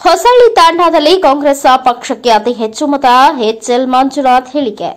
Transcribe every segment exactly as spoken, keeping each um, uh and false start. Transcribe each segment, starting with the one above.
ಹೊಸಳ್ಳಿ ತಾಂಡಾದಲ್ಲಿ ಕಾಂಗ್ರೆಸ್ ಪಕ್ಷಕ್ಕೆ ಅತಿ ಹೆಚ್ಚು ಮತ ಎಚ್ಎಲ್ ಮಂಜುನಾಥ್ ಹೇಳಿಕೆ.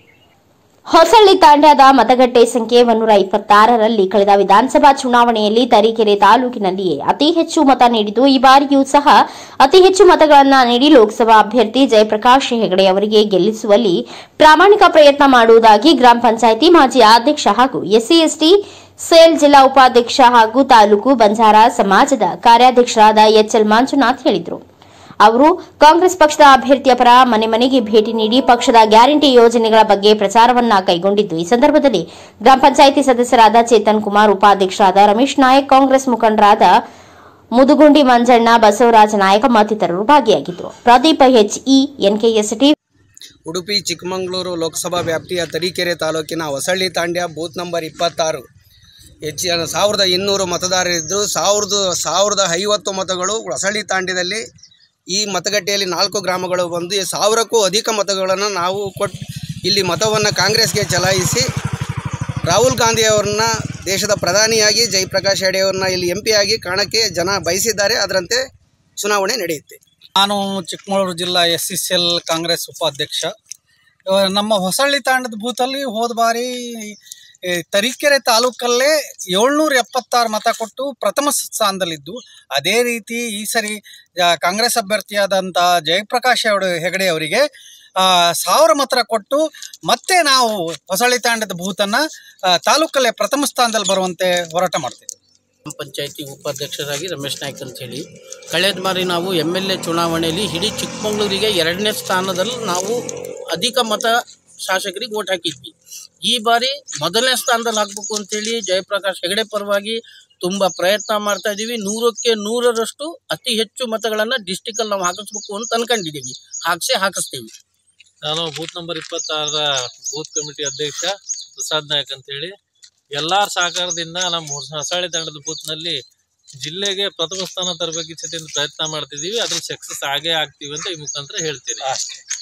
ಹೊಸಳ್ಳಿ ತಾಂಡಾದ ಮತಗಟ್ಟೆ ಸಂಖ್ಯೆ ಒನ್ನೂರ ಇಪ್ಪತ್ತಾರರಲ್ಲಿ ಕಳೆದ ವಿಧಾನಸಭಾ ಚುನಾವಣೆಯಲ್ಲಿ ತರೀಕೆರೆ ತಾಲೂಕಿನಲ್ಲಿಯೇ ಅತಿ ಹೆಚ್ಚು ಮತ ನೀಡಿದ್ದು, ಈ ಬಾರಿಯೂ ಸಹ ಅತಿ ಹೆಚ್ಚು ಮತಗಳನ್ನು ನೀಡಿ ಲೋಕಸಭಾ ಅಭ್ಯರ್ಥಿ ಜಯಪ್ರಕಾಶ್ ಹೆಗಡೆ ಅವರಿಗೆ ಗೆಲ್ಲಿಸುವಲ್ಲಿ ಪ್ರಾಮಾಣಿಕ ಪ್ರಯತ್ನ ಮಾಡುವುದಾಗಿ ಗ್ರಾಮ ಪಂಚಾಯಿತಿ ಮಾಜಿ ಅಧ್ಯಕ್ಷ ಹಾಗೂ ಎಸ್ಸಿ ಎಸ್ಟಿ ಸೇಲ್ ಜಿಲ್ಲಾ ಉಪಾಧ್ಯಕ್ಷ ಹಾಗೂ ತಾಲೂಕು ಬಂಜಾರ ಸಮಾಜದ ಕಾರ್ಯಾಧ್ಯಕ್ಷರಾದ ಎಚ್ಎಲ್ ಮಂಜುನಾಥ್ ಹೇಳಿದರು. ಅವರು ಕಾಂಗ್ರೆಸ್ ಪಕ್ಷದ ಅಭ್ಯರ್ಥಿಯ ಪರ ಮನೆ ಮನೆಗೆ ಭೇಟಿ ನೀಡಿ ಪಕ್ಷದ ಗ್ಯಾರಂಟಿ ಯೋಜನೆಗಳ ಬಗ್ಗೆ ಪ್ರಚಾರವನ್ನ ಕೈಗೊಂಡಿದ್ದು, ಈ ಸಂದರ್ಭದಲ್ಲಿ ಗ್ರಾಮ ಪಂಚಾಯಿತಿ ಸದಸ್ಯರಾದ ಚೇತನ್ ಕುಮಾರ್, ಉಪಾಧ್ಯಕ್ಷರಾದ ರಮೇಶ್ ನಾಯಕ್, ಕಾಂಗ್ರೆಸ್ ಮುಖಂಡರಾದ ಮುದುಗುಂಡಿ ಮಂಜಣ್ಣ, ಬಸವರಾಜ ನಾಯಕ ಮತ್ತಿತರರು ಭಾಗಿಯಾಗಿದ್ದರು. ಪ್ರದೀಪ ಎಚ್ಇ ಎನ್ಕೆಎಸ್ಟಿ. ಉಡುಪಿ ಚಿಕ್ಕಮಗಳೂರು ಲೋಕಸಭಾ ವ್ಯಾಪ್ತಿಯ ತರೀಕೆರೆ ತಾಲೂಕಿನ ಹೊಸಳ್ಳಿ ತಾಂಡ್ಯ ಬೂತ್ ನಂಬರ್ ಇಪ್ಪತ್ತಾರು ಹೆಚ್ಚಿನ ಸಾವಿರದ ಇನ್ನೂರು ಮತದಾರರಿದ್ದರು. ಸಾವಿರದ ಸಾವಿರದ ಐವತ್ತು ಮತಗಳು ಹೊಸಳ್ಳಿ ತಾಂಡ್ಯದಲ್ಲಿ ಈ ಮತಗಟ್ಟೆಯಲ್ಲಿ ನಾಲ್ಕು ಗ್ರಾಮಗಳು ಬಂದು ಸಾವಿರಕ್ಕೂ ಅಧಿಕ ಮತಗಳನ್ನು ನಾವು ಕೊಟ್ಟು ಇಲ್ಲಿ ಮತವನ್ನು ಕಾಂಗ್ರೆಸ್ಗೆ ಚಲಾಯಿಸಿ ರಾಹುಲ್ ಗಾಂಧಿ ಅವರನ್ನ ದೇಶದ ಪ್ರಧಾನಿಯಾಗಿ ಜಯಪ್ರಕಾಶ್ ಹೆಗಡೆ ಅವರನ್ನ ಇಲ್ಲಿ ಎಂ ಪಿಯಾಗಿ ಕಾಣಕ್ಕೆ ಜನ ಬಯಸಿದ್ದಾರೆ. ಅದರಂತೆ ಚುನಾವಣೆ ನಡೆಯುತ್ತೆ. ನಾನು ಚಿಕ್ಕಮಗಳೂರು ಜಿಲ್ಲಾ S C C L Congress ಉಪಾಧ್ಯಕ್ಷ. ನಮ್ಮ ಹೊಸಳ್ಳಿ ತಾಂಡದ ಬೂತಲ್ಲಿ ಹೋದ ಬಾರಿ ತರೀಕೆರೆ ತಾಲೂಕಲ್ಲೇ ಏಳ್ನೂರ ಎಪ್ಪತ್ತಾರು ಮತ ಕೊಟ್ಟು ಪ್ರಥಮ ಸ್ಥಾನದಲ್ಲಿದ್ದು, ಅದೇ ರೀತಿ ಈ ಸರಿ ಕಾಂಗ್ರೆಸ್ ಅಭ್ಯರ್ಥಿಯಾದಂಥ ಜಯಪ್ರಕಾಶ್ ಹೆಗಡೆ ಅವರಿಗೆ ಸಾವಿರ ಮತ ಕೊಟ್ಟು ಮತ್ತೆ ನಾವು ಹೊಸಳ್ಳಿ ತಾಂಡದ ಬೂತನ್ನು ತಾಲೂಕಲ್ಲೇ ಪ್ರಥಮ ಸ್ಥಾನದಲ್ಲಿ ಬರುವಂತೆ ಹೋರಾಟ ಮಾಡ್ತೀವಿ. ಗ್ರಾಮ ಪಂಚಾಯತಿ ಉಪಾಧ್ಯಕ್ಷರಾಗಿ ರಮೇಶ್ ನಾಯ್ಕ್ ಅಂತೇಳಿ, ಕಳೆದ ಬಾರಿ ನಾವು ಎಮ್ ಎಲ್ ಎ ಚುನಾವಣೆಯಲ್ಲಿ ಇಡೀ ಚಿಕ್ಕಮಗಳೂರಿಗೆ ಎರಡನೇ ಸ್ಥಾನದಲ್ಲಿ ನಾವು ಅಧಿಕ ಮತ ಶಾಸಕರಿಗೆ ಓಟ್ ಹಾಕಿದ್ವಿ. ಈ ಬಾರಿ ಮೊದಲನೇ ಸ್ಥಾನದಲ್ಲಿ ಹಾಕಬೇಕು ಅಂತೇಳಿ ಜಯಪ್ರಕಾಶ್ ಹೆಗಡೆ ಪರವಾಗಿ ತುಂಬ ಪ್ರಯತ್ನ ಮಾಡ್ತಾ ಇದ್ದೀವಿ. ನೂರಕ್ಕೆ ನೂರರಷ್ಟು ಅತಿ ಹೆಚ್ಚು ಮತಗಳನ್ನು ಡಿಸ್ಟಿಕಲ್ಲಿ ನಾವು ಹಾಕಿಸ್ಬೇಕು ಅಂತ ಅನ್ಕೊಂಡಿದ್ದೀವಿ. ಹಾಕಿಸೇ ಹಾಕಿಸ್ತೀವಿ. ನಾನು ಬೂತ್ ನಂಬರ್ ಇಪ್ಪತ್ತಾರರ ಬೂತ್ ಕಮಿಟಿ ಅಧ್ಯಕ್ಷ ಪ್ರಸಾದ್ ನಾಯಕ್ ಅಂತೇಳಿ, ಎಲ್ಲರ ಸಹಕಾರದಿಂದ ನಮ್ಮ ಹೊಸಳ್ಳಿ ತಾಂಡದ ಬೂತ್ನಲ್ಲಿ ಜಿಲ್ಲೆಗೆ ಪ್ರಥಮ ಸ್ಥಾನ ತರಬೇಕಿಚ್ಛೆಯಿಂದ ಪ್ರಯತ್ನ ಮಾಡ್ತಿದ್ದೀವಿ. ಅದ್ರ ಸಕ್ಸಸ್ ಆಗೇ ಆಗ್ತೀವಿ ಅಂತ ಈ ಮುಖಾಂತರ ಹೇಳ್ತೀನಿ.